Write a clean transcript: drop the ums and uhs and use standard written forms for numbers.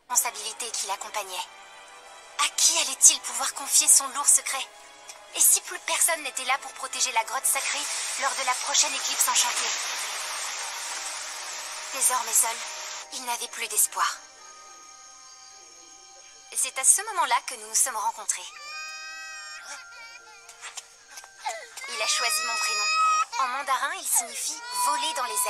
responsabilité qui l'accompagnait. À qui allait-il pouvoir confier son lourd secret? Et si plus personne n'était là pour protéger la grotte sacrée lors de la prochaine éclipse enchantée? Désormais seul, il n'avait plus d'espoir. Et c'est à ce moment-là que nous nous sommes rencontrés. Il a choisi mon prénom. En mandarin, il signifie « voler dans les airs ».